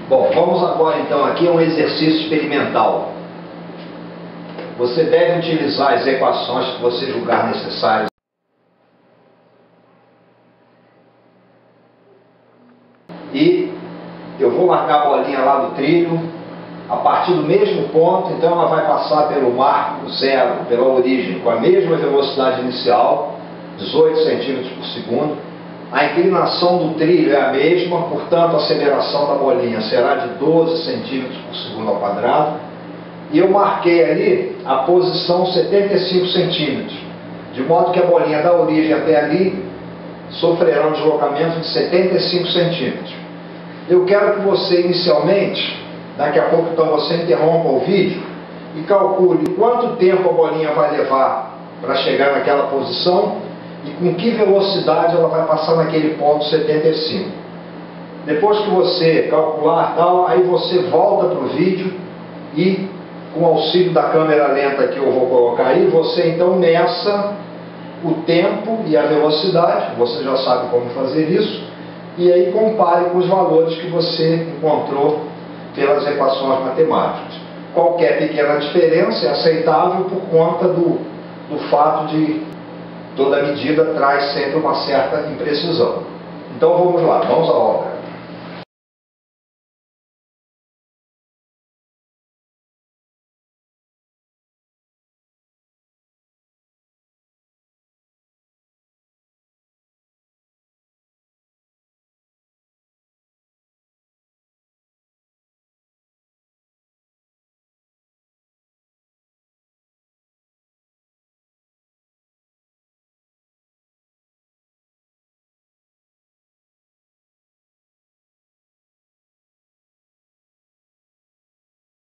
Bom, vamos agora então aqui a um exercício experimental. Você deve utilizar as equações que você julgar necessárias. E eu vou marcar a bolinha lá do trilho, a partir do mesmo ponto, então ela vai passar pelo marco zero, pela origem, com a mesma velocidade inicial, 18 centímetros por segundo. A inclinação do trilho é a mesma, portanto a aceleração da bolinha será de 12 centímetros por segundo ao quadrado. E eu marquei ali a posição 75 centímetros, de modo que a bolinha da origem até ali sofrerá um deslocamento de 75 centímetros. Eu quero que você inicialmente, daqui a pouco então você interrompa o vídeo e calcule quanto tempo a bolinha vai levar para chegar naquela posição e com que velocidade ela vai passar naquele ponto 75. Depois que você calcular tal, aí você volta para o vídeo e, com o auxílio da câmera lenta que eu vou colocar aí, você então meça o tempo e a velocidade, você já sabe como fazer isso, e aí compare com os valores que você encontrou pelas equações matemáticas. Qualquer pequena diferença é aceitável por conta do fato de toda medida traz sempre uma certa imprecisão. Então vamos lá, vamos à obra.